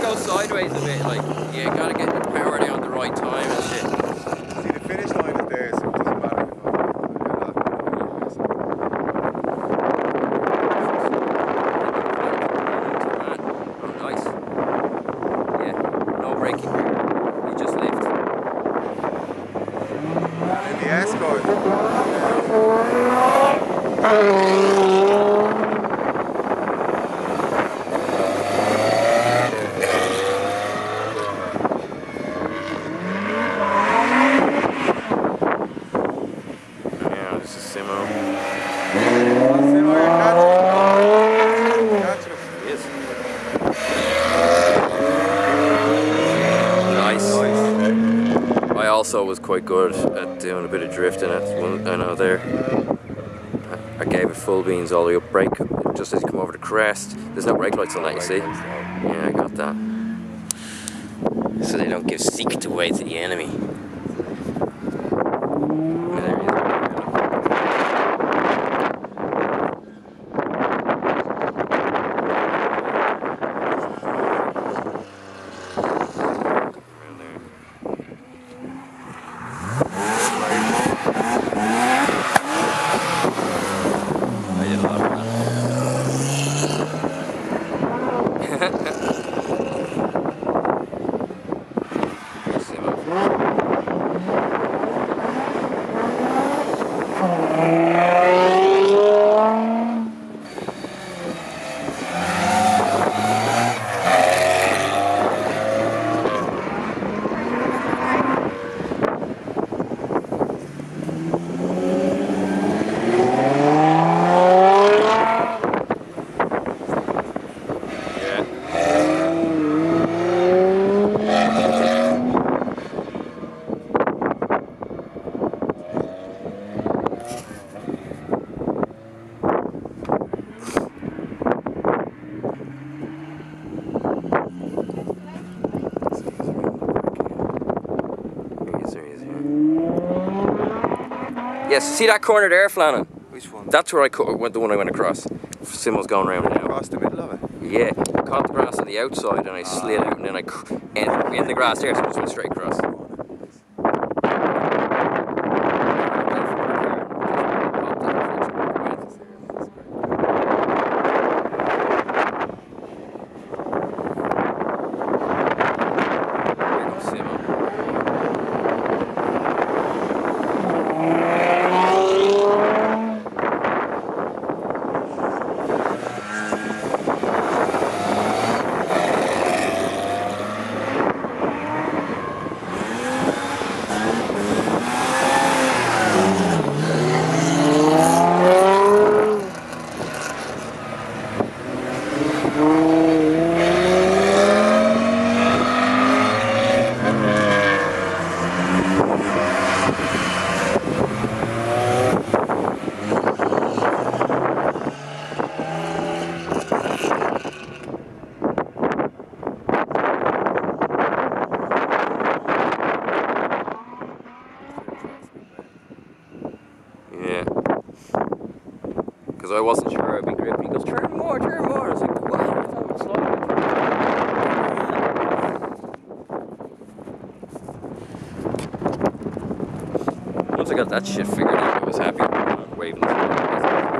go sideways a bit, like, you gotta get the power down at the right time and shit. See, the finish line is there, so it doesn't matter if Oh, nice. Yeah, no braking. You just lift. and in the Escort, Yeah, this is Simo. Simo, you're catching him. Yes. Nice. I also was quite good at doing a bit of drifting at one, I know there. I gave it full beans all the way up, brake, just as you come over the crest. There's no brake lights on that, you see? Yeah, I got that. So they don't give secret away to the enemy. There he is. Yes, see that corner there, Flannan? Which one? That's where the one I went across. Simo's going around now. Across the middle of it? Yeah, I caught the grass on the outside and I slid out and then I ended in the grass there, so I just went straight across. Yeah. Because I wasn't sure I'd be gripping. He goes, turn more, turn more. I was like, what? I thought it was slow. Once I got that shit figured out, I was happy. Waving.